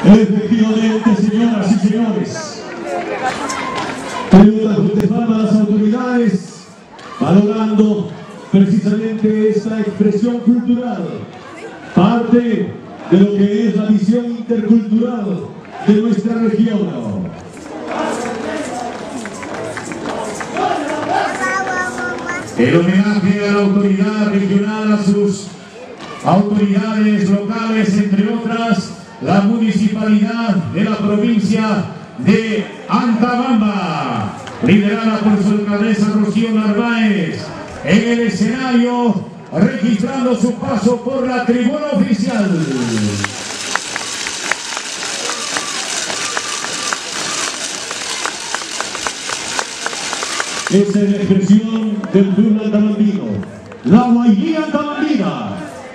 Efectivamente, señoras y señores, tributan de fama a las autoridades, valorando precisamente esta expresión cultural, parte de lo que es la visión intercultural de nuestra región. El homenaje a la autoridad regional, a sus autoridades locales, entre otras, la municipalidad de la provincia de Antabamba, liderada por su alcaldesa Rocío Narváez, en el escenario, registrando su paso por la tribuna oficial. Esta es la expresión del pueblo antabambino, la guailía antabambina.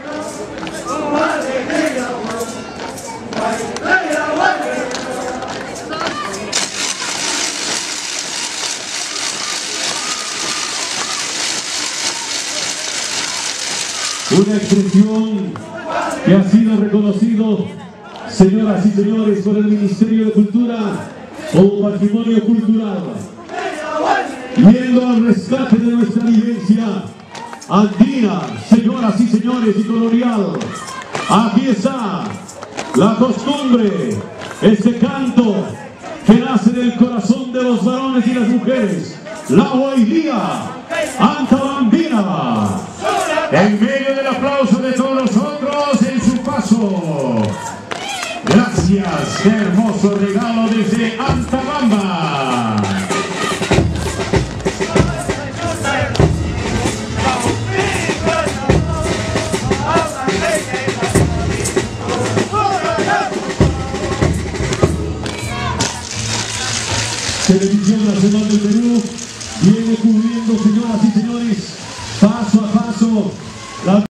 Una expresión que ha sido reconocido, señoras y señores, por el Ministerio de Cultura como patrimonio cultural. Yendo al rescate de nuestra vivencia andina, señoras y señores, y colonial. Aquí está la costumbre, este canto que nace del corazón de los varones y las mujeres, la guailía antabambina. En medio del aplauso de todos nosotros en su paso. Gracias, qué hermoso regalo desde Antabamba. Televisión Nacional del Perú viene cubriendo, señoras y señores, paso a paso la